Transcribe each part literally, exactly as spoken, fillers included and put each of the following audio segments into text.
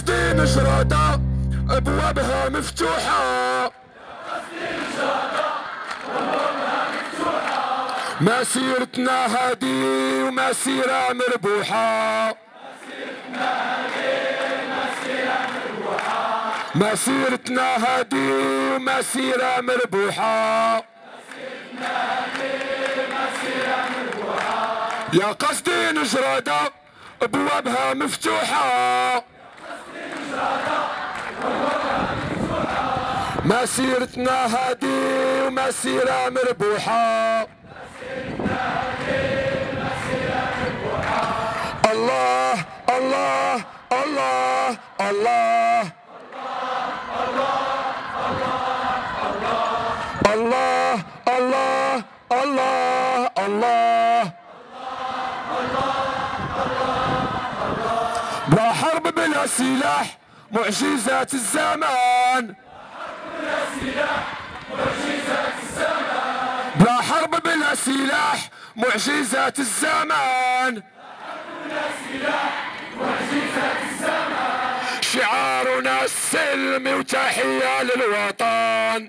قصدي جرادة أبوابها مفتوحة، مسيرتنا هادي ومسيرة مربوحة، مسيرتنا هادي ومسيرة مربوحة، يا قصدي جرادة أبوابها مفتوحة، مسيرتنا هادي ومسيرة مربوحة، الله الله الله الله الله الله الله الله بلا حرب بلا سلاح معجزات الزمان، بلا حرب بلا سلاح معجزات الزمان، شعارنا السلم وتحية للوطن،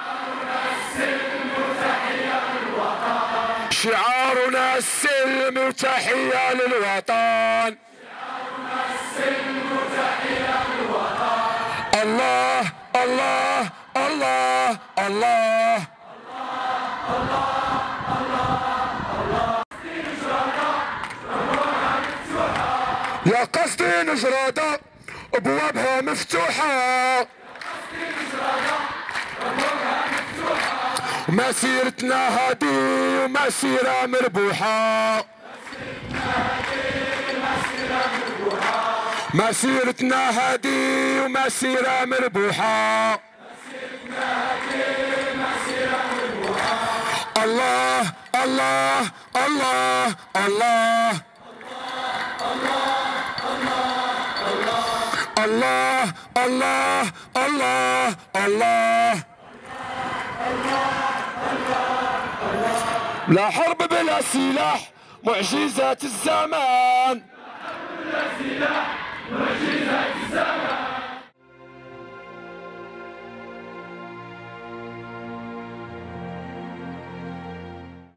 شعارنا السلم وتحية للوطن، الله الله الله الله يا قصدي جرادة أبوابها مفتوحة، مسيرتنا هادي ومسيرة مربوحة، مسيرتنا هادي ومسيرة مربوحة، الله الله الله الله الله الله الله الله لا حرب بلا سلاح معجزات الزمان،